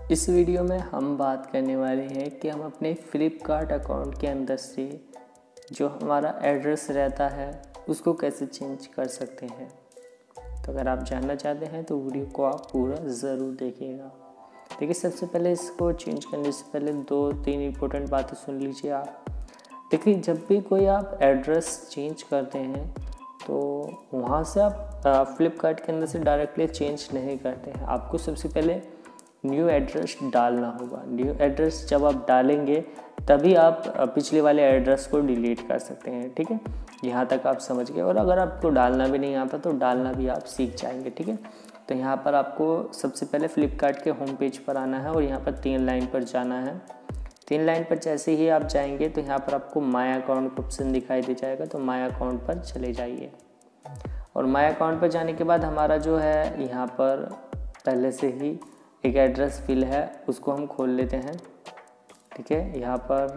इस वीडियो में हम बात करने वाले हैं कि हम अपने फ्लिपकार्ट अकाउंट के अंदर से जो हमारा एड्रेस रहता है उसको कैसे चेंज कर सकते हैं। तो अगर आप जानना चाहते हैं तो वीडियो को आप पूरा ज़रूर देखिएगा। देखिए, सबसे पहले इसको चेंज करने से पहले 2-3 इम्पोर्टेंट बातें सुन लीजिए आप। देखिए, जब भी कोई आप एड्रेस चेंज करते हैं तो वहाँ से आप फ्लिपकार्ट के अंदर से डायरेक्टली चेंज नहीं करते हैं। आपको सबसे पहले न्यू एड्रेस डालना होगा। न्यू एड्रेस जब आप डालेंगे तभी आप पिछले वाले एड्रेस को डिलीट कर सकते हैं। ठीक है, यहाँ तक आप समझ गए। और अगर आपको डालना भी नहीं आता तो डालना भी आप सीख जाएंगे। ठीक है, तो यहाँ पर आपको सबसे पहले फ्लिपकार्ट के होम पेज पर आना है और यहाँ पर 3 लाइन पर जाना है। 3 लाइन पर जैसे ही आप जाएंगे तो यहाँ पर आपको माय अकाउंट का ऑप्शन दिखाई दे जाएगा, तो माय अकाउंट पर चले जाइए। और माय अकाउंट पर जाने के बाद हमारा जो है यहाँ पर पहले से ही एक एड्रेस फिल है, उसको हम खोल लेते हैं। ठीक है, यहाँ पर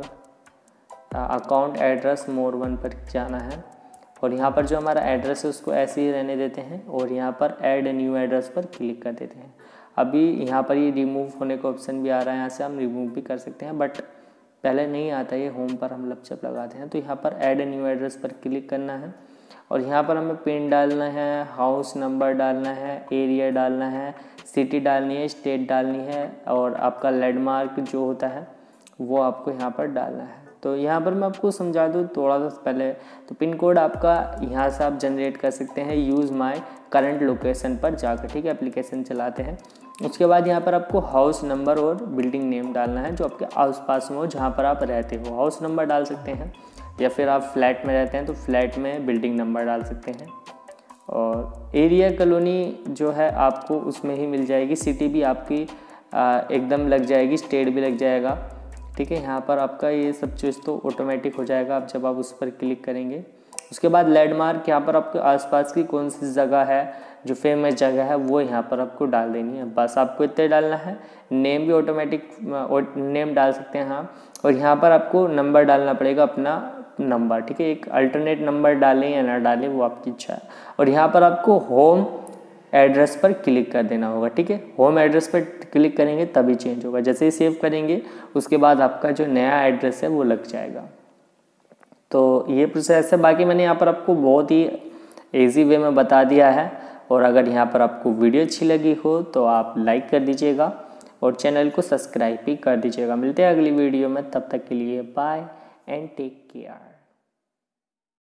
अकाउंट एड्रेस मोर 1 पर जाना है और यहाँ पर जो हमारा एड्रेस है उसको ऐसे ही रहने देते हैं और यहाँ पर ऐड न्यू एड्रेस पर क्लिक कर देते हैं। अभी यहाँ पर ये रिमूव होने का ऑप्शन भी आ रहा है, यहाँ से हम रिमूव भी कर सकते हैं, बट पहले नहीं आता, ये होम पर हम लपचप लगाते हैं। तो यहाँ पर ऐड न्यू एड्रेस पर क्लिक करना है और यहाँ पर हमें पिन डालना है, हाउस नंबर डालना है, एरिया डालना है, सिटी डालनी है, स्टेट डालनी है और आपका लैंडमार्क जो होता है वो आपको यहाँ पर डालना है। तो यहाँ पर मैं आपको समझा दूँ थोड़ा सा पहले, तो पिन कोड आपका यहाँ से आप जनरेट कर सकते हैं यूज़ माय करंट लोकेशन पर जाकर। ठीक है, एप्लीकेशन चलाते हैं। उसके बाद यहाँ पर आपको हाउस नंबर और बिल्डिंग नेम डालना है जो आपके आसपास में हो, जहाँ पर आप रहते हो। हाउस नंबर डाल सकते हैं या फिर आप फ्लैट में रहते हैं तो फ्लैट में बिल्डिंग नंबर डाल सकते हैं। और एरिया कॉलोनी जो है आपको उसमें ही मिल जाएगी, सिटी भी आपकी एकदम लग जाएगी, स्टेट भी लग जाएगा। ठीक है, यहाँ पर आपका ये सब चीज़ तो ऑटोमेटिक हो जाएगा आप जब आप उस पर क्लिक करेंगे। उसके बाद लैंडमार्क, यहाँ पर आपके आसपास की कौन सी जगह है जो फेमस जगह है वो यहाँ पर आपको डाल देनी है, बस आपको इतना डालना है। नेम भी ऑटोमेटिक नेम डाल सकते हैं हाँ। और यहाँ पर आपको नंबर डालना पड़ेगा, अपना नंबर। ठीक है, एक अल्टरनेट नंबर डालें या ना डालें वो आपकी इच्छा है। और यहाँ पर आपको होम एड्रेस पर क्लिक कर देना होगा। ठीक है, होम एड्रेस पर क्लिक करेंगे तभी चेंज होगा। जैसे ही सेव करेंगे उसके बाद आपका जो नया एड्रेस है वो लग जाएगा। तो ये प्रोसेस है। बाकी मैंने यहाँ पर आपको बहुत ही ईजी वे में बता दिया है। और अगर यहाँ पर आपको वीडियो अच्छी लगी हो तो आप लाइक कर दीजिएगा और चैनल को सब्सक्राइब भी कर दीजिएगा। मिलते हैं अगली वीडियो में, तब तक के लिए बाय एंड टेक केयर।